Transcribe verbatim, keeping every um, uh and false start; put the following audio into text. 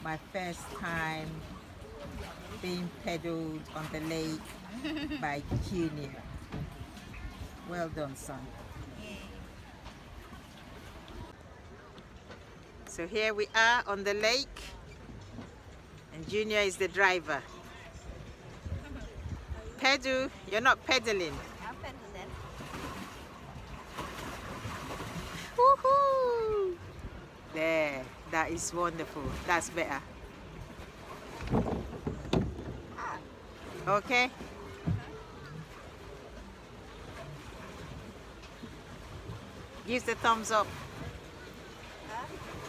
my first time being pedaled on the lake by Junior. Well done, son. So here we are on the lake, and Junior is the driver. Pedal, you're not pedaling. I'm pedaling. Woohoo! There, that is wonderful. That's better. Okay. Give the thumbs up.